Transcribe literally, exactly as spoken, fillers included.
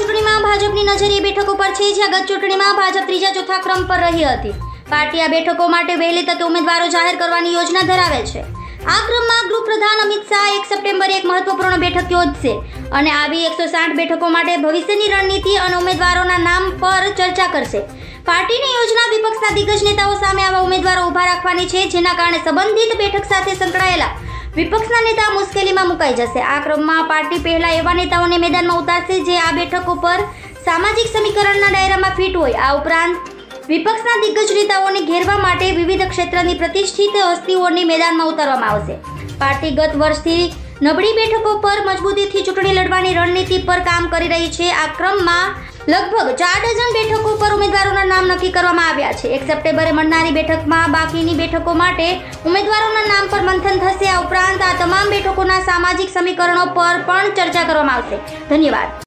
ચૂંટણીમાં ભાજપની નજર એ બેઠકો પર છે જ્યાં ગત ચૂંટણીમાં ભાજપ ત્રીજા ચોથા ક્રમ પર રહી હતી। પાર્ટી આ બેઠકો માટે વહેલી તકે ઉમેદવારો જાહેર કરવાની યોજના ધરાવે છે। આ ક્રમમાં ગૃહપ્રધાન અમિત શાહ એક સપ્ટેમ્બરે એક મહત્વપૂર્ણ બેઠક યોજશે અને આવી એકસો સાઠ બેઠકો માટે ભવિષ્યની રણનીતિ અને ઉમેદવારોના નામ પર ચર્ચા કરશે। પાર્ટીની યોજના વિપક્ષના દિગ્ગજ નેતાઓ સામે આવા ઉમેદવારો ઉભા રાખવાની છે, જેના કારણે સંબંધિત બેઠક સાથે સંકળાયેલા વિપક્ષના નેતા મુશ્કેલીમાં મુકાઈ જશે। આ ક્રમમાં પાર્ટી પહેલા એવા નેતાઓને મેદાનમાં ઉતારશે જે આ બેઠકો પર સામાજિક સમીકરણના દાયરામાં ફિટ હોય। આ ઉપરાંત વિપક્ષના દિગ્ગજ નેતાઓને ઘેરવા માટે વિવિધ ક્ષેત્રની પ્રતિષ્ઠિત હસ્તીઓને મેદાનમાં ઉતારવામાં આવશે। પાર્ટી ગત વર્ષથી નબળી બેઠકો પર મજબૂતીથી ચૂંટણી લડવાની રણનીતિ પર કામ કરી રહી છે। આ ક્રમમાં લગભગ ચાર ડઝન બેઠકો પર ઉમેદવારોના નામ નક્કી કરવામાં આવ્યા છે। એક સપ્ટેમ્બરે મળનારી બેઠકમાં બાકીની બેઠકો માટે ઉમેદવારોના નામ પર મંથન થશે। આ ઉપરાંત આ તમામ બેઠકોના સામાજિક સમીકરણો પર પણ ચર્ચા કરવામાં આવશે। ધન્યવાદ।